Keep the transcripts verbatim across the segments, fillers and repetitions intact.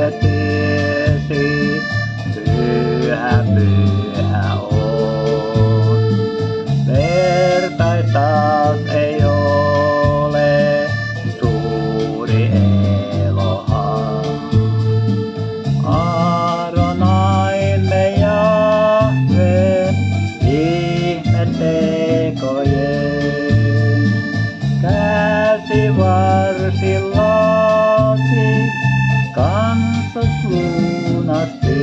tiesi, pyhä, pyhä on. Vertaistas ei ole, suuri Elohim. Aronaille Jahve, ihmetekojen. Käsivarsillasi kansas lunasti.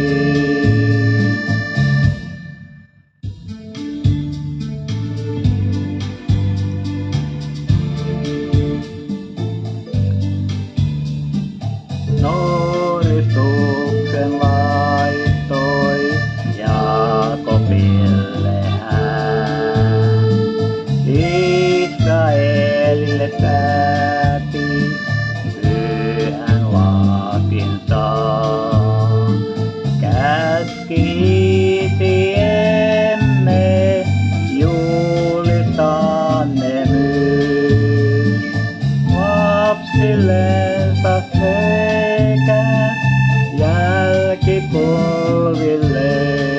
Nouristuksen laittoi Jaakobille hän. Israelille päätti pyhän laakinsa. Käski isiemme julistaa ne myös lapsillensa sekä jälkipolville.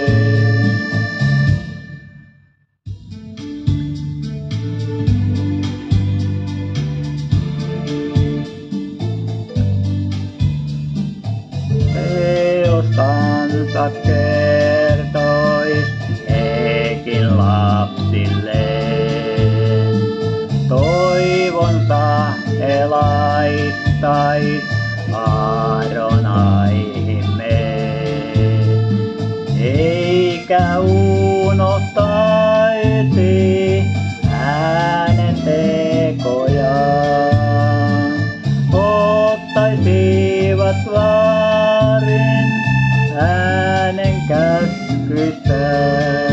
Teostansa kertois hekin lapsilleen. Toivonsa he laittais Aaronaihimme, eikä unohtaisi hänen tekojaan. Ottaisivat vaarin hänen käskyistään.